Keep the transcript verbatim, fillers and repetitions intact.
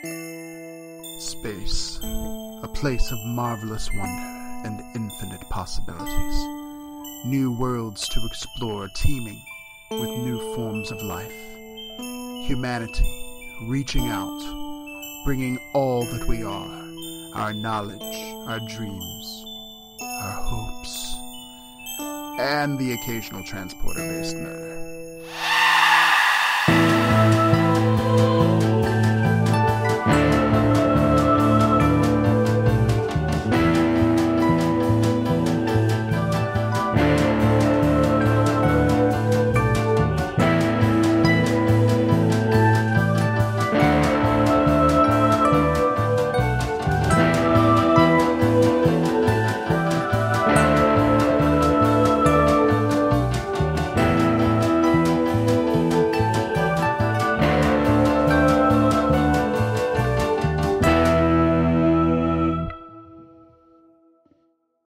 Space, a place of marvelous wonder and infinite possibilities. New worlds to explore teeming with new forms of life. Humanity reaching out, bringing all that we are, our knowledge, our dreams, our hopes, and the occasional transporter-based murder.